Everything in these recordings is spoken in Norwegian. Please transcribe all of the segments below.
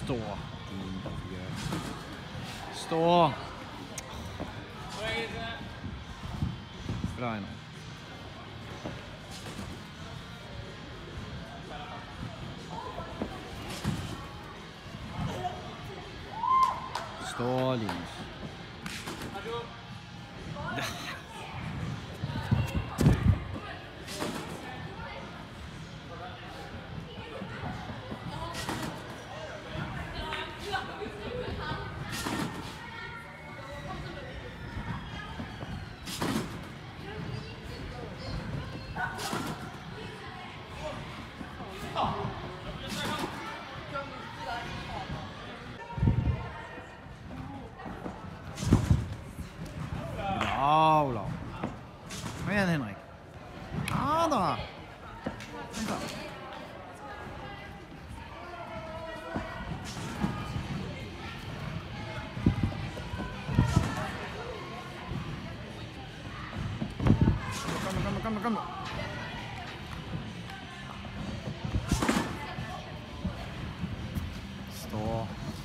Stå. Stå. Bra nå. Stå, Linus. Bra, Olav. Kom igjen, Henrik. Ja da. Vent da. Kom. Stå.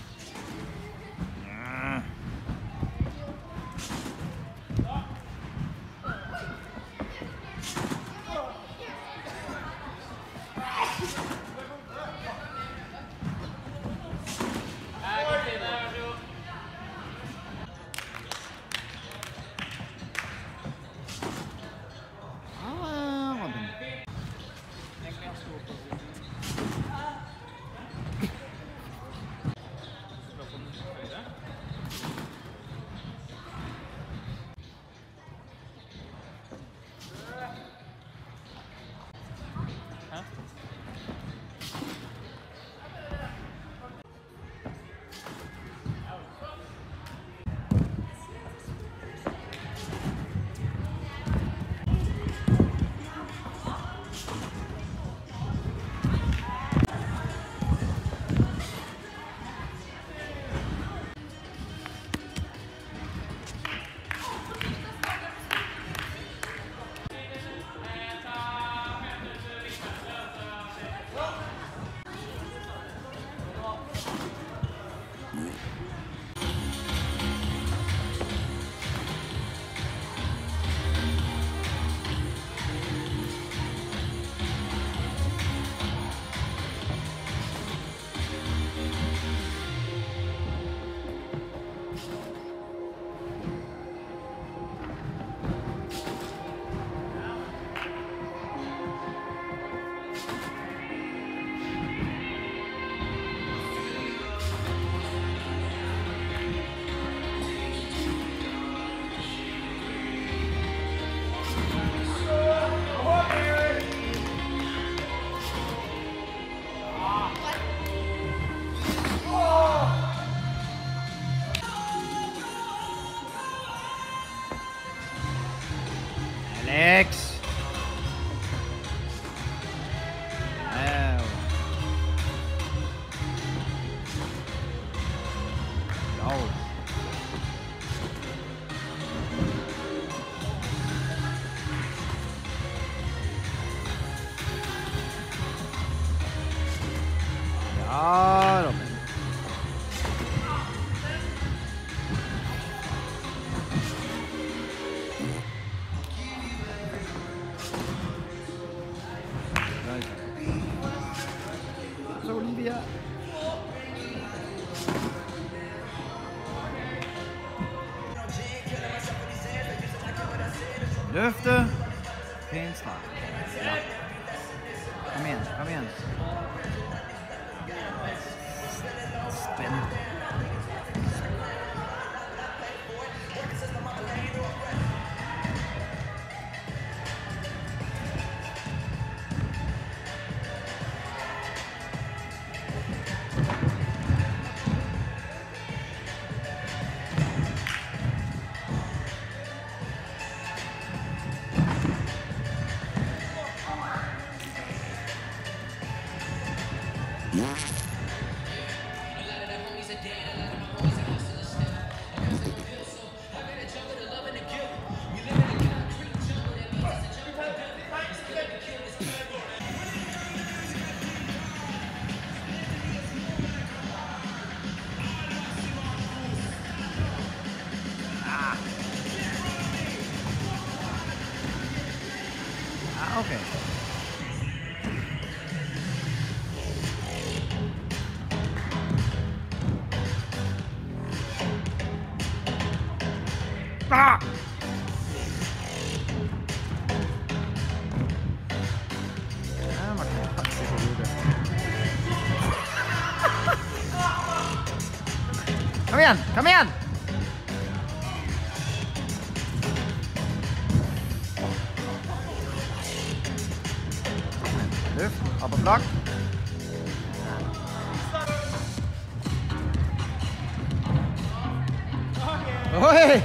Alex. Ja, Robin. Så Olivia. Løfte. Pent slag. Ja. Kom igjen. Spenn. Ja, ok. Ah! Ja, Martin, faktisk på hodet. Kom igjen, kom igjen! Luft, opp på flak. Oi!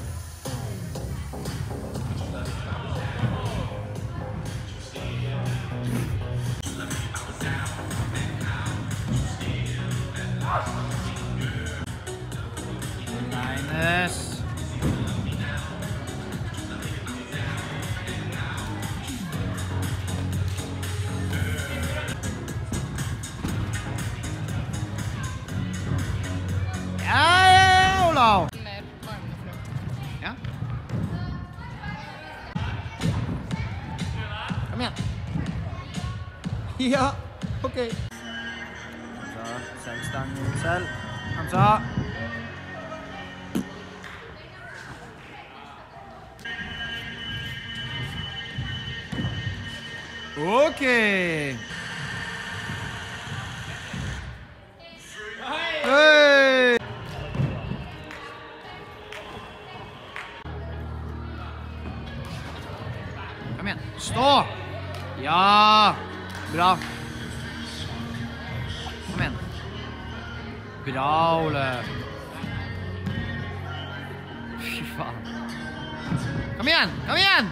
Linus. Ja, Olav. Ja. Kom igjen. Ja, ok. Selv stangen selv. Hamza. Ok. Hey! Kom igjen. Stå! Ja! Bra. Kom igjen. Bra, Ole. Fy faen. Kom igjen! Kom igjen!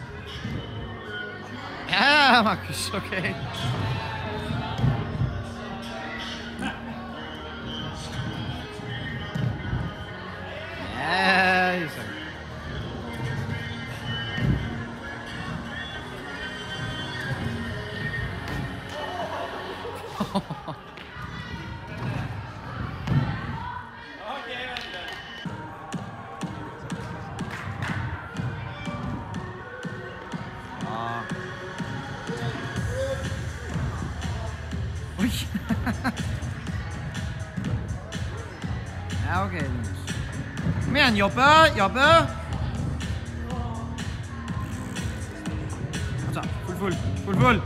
Ja, Markus, ok. Yes. Oi. Ja, ok, Linus. Kom igjen, jobbe, jobbe. Altså, full.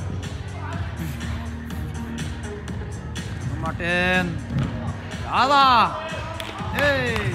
Martin. Ja da. Hei.